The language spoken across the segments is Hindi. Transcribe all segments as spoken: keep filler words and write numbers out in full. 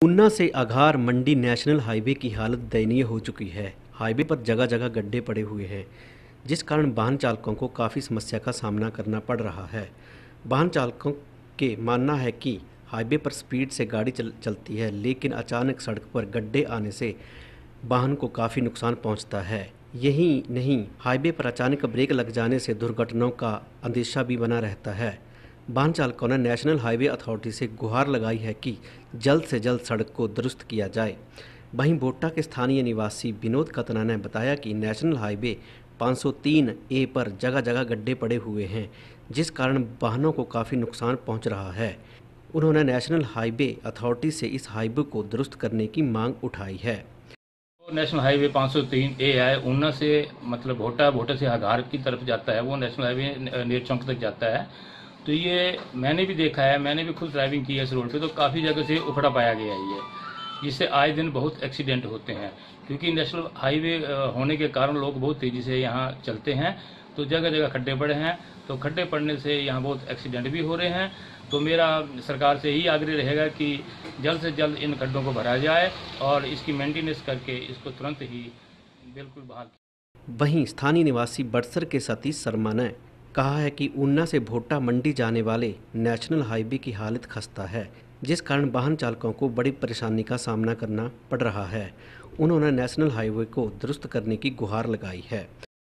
ऊना से आघार मंडी नेशनल हाईवे की हालत दयनीय हो चुकी है। हाईवे पर जगह जगह गड्ढे पड़े हुए हैं, जिस कारण वाहन चालकों को काफ़ी समस्या का सामना करना पड़ रहा है। वाहन चालकों के मानना है कि हाईवे पर स्पीड से गाड़ी चल, चलती है, लेकिन अचानक सड़क पर गड्ढे आने से वाहन को काफ़ी नुकसान पहुंचता है। यही नहीं, हाईवे पर अचानक ब्रेक लग जाने से दुर्घटनाओं का अंदेशा भी बना रहता है। वाहन चालकों ने नेशनल हाईवे अथॉरिटी से गुहार लगाई है कि जल्द से जल्द सड़क को दुरुस्त किया जाए। वहीं भोटा के स्थानीय निवासी विनोद कतना ने बताया कि नेशनल हाईवे पाँच सौ तीन ए पर जगह जगह गड्ढे पड़े हुए हैं, जिस कारण वाहनों को काफ़ी नुकसान पहुंच रहा है। उन्होंने नेशनल हाईवे अथॉरिटी से इस हाईवे को दुरुस्त करने की मांग उठाई है। नेशनल हाईवे पाँच सौ तीन ए है, ऊना से मतलब भोटा भोटा से आघार की तरफ जाता है। वो नेशनल हाईवे नेर चौक तक जाता है। तो ये मैंने भी देखा है, मैंने भी खुद ड्राइविंग की है इस रोड पे, तो काफ़ी जगह से उखड़ा पाया गया है ये, जिससे आए दिन बहुत एक्सीडेंट होते हैं। क्योंकि नेशनल हाईवे होने के कारण लोग बहुत तेज़ी से यहाँ चलते हैं, तो जगह जगह खड्डे पड़े हैं। तो खड्डे पड़ने से यहाँ बहुत एक्सीडेंट भी हो रहे हैं। तो मेरा सरकार से ही आग्रह रहेगा कि जल्द से जल्द इन खड्डों को भरा जाए और इसकी मेंटेनेंस करके इसको तुरंत ही बिल्कुल बहाल। वहीं स्थानीय निवासी बड़सर के सतीश शर्मा ने कहा है कि ऊना से भोटा मंडी जाने वाले नेशनल हाईवे की हालत खस्ता है, जिस कारण वाहन चालकों को बड़ी परेशानी का सामना करना पड़ रहा है। उन्होंने नेशनल हाईवे को दुरुस्त करने की गुहार लगाई है।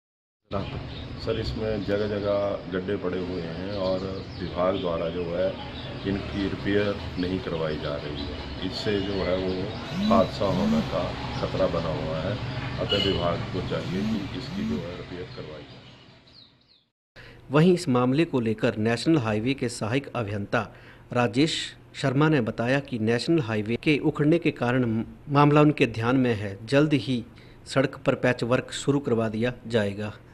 सर, इसमें जगह जगह गड्ढे पड़े हुए हैं और विभाग द्वारा जो है इनकी रिपेयर नहीं करवाई जा रही है। इससे जो है वो हादसा होने का खतरा बना हुआ है। अतः विभाग को चाहिए कि इसकी जो है रिपेयर करवाई जाए। वहीं इस मामले को लेकर नेशनल हाईवे के सहायक अभियंता राजेश शर्मा ने बताया कि नेशनल हाईवे के उखड़ने के कारण मामला उनके ध्यान में है। जल्द ही सड़क पर पैच वर्क शुरू करवा दिया जाएगा।